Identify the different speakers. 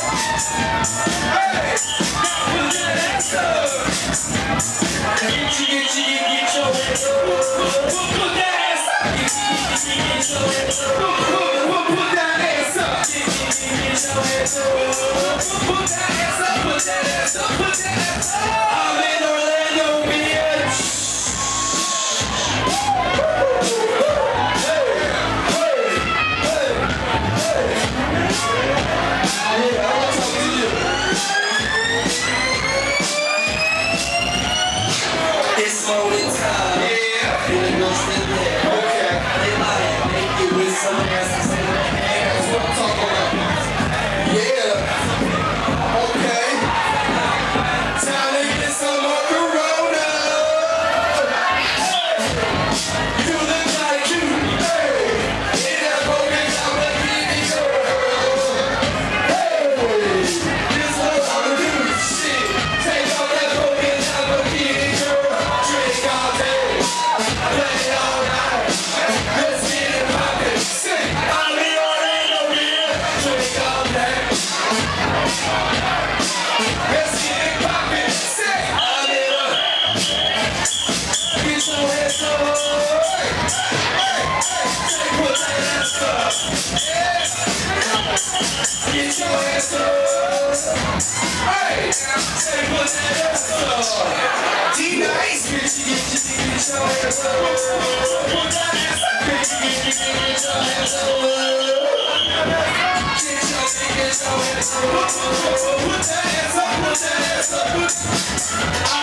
Speaker 1: Hey, now put that ass up. Get your ass up. Put that ass up. Get your ass up. Put that ass up. Get your ass up. Put that ass up. Put that ass up. Put that ass up. I'm in Orlando, bitch. It's morning time. Yeah. Feeling no still there. Okay. They might make you with some ass. That's what I'm talking about. Yeah. Okay. Time to get some more Corona. You look like you. Hey. In that broken down Martini girl. Hey. This what I'm gonna do. Shit. Take off that broken down Martini girl. Drink all day. Play all night. Let's get it poppin'. Sing. I'm in Orlando, man. Drink all day. Let's get it poppin'. Sing. I'm in Get your hands up. Hey. Say put that ass up. Yeah. Get your hands up. Hey. Say put that ass up. Dnyce. Get your hands up. Put that ass up. Get your hands up. Get your hands up. Put that ass up. Put that ass up.